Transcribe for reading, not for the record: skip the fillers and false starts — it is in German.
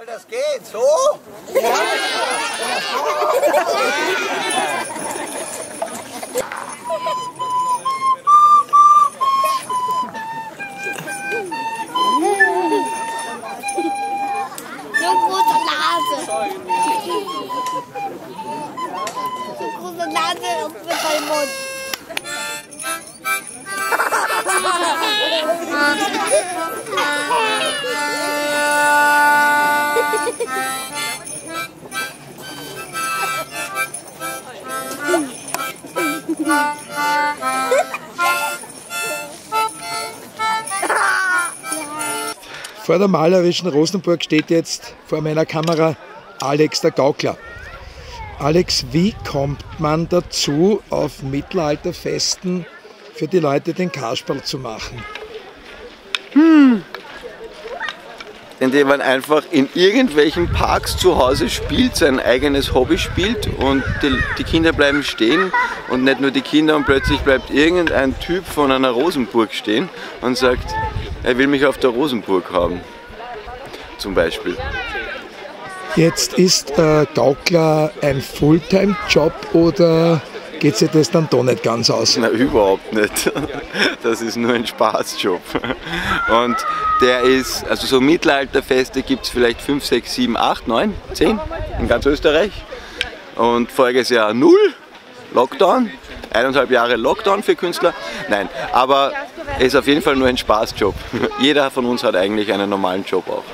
Weil das geht, so? Ja. So große Nase. So große Nase und mit meinem Mund. Vor der malerischen Rosenburg steht jetzt vor meiner Kamera Alex der Gaukler. Alex, wie kommt man dazu, auf Mittelalterfesten für die Leute den Kasperl zu machen? Indem man einfach in irgendwelchen Parks zu Hause spielt, sein eigenes Hobby spielt und die Kinder bleiben stehen und nicht nur die Kinder und plötzlich bleibt irgendein Typ von einer Rosenburg stehen und sagt, er will mich auf der Rosenburg haben, zum Beispiel. Jetzt ist Gaukler ein Fulltime-Job oder geht sich das dann doch nicht ganz aus? Na, überhaupt nicht. Das ist nur ein Spaßjob. Und der ist, also so Mittelalterfeste gibt es vielleicht 5, 6, 7, 8, 9, 10 in ganz Österreich. Und voriges Jahr 0, Lockdown, 1,5 Jahre Lockdown für Künstler. Nein, aber es ist auf jeden Fall nur ein Spaßjob. Jeder von uns hat eigentlich einen normalen Job auch.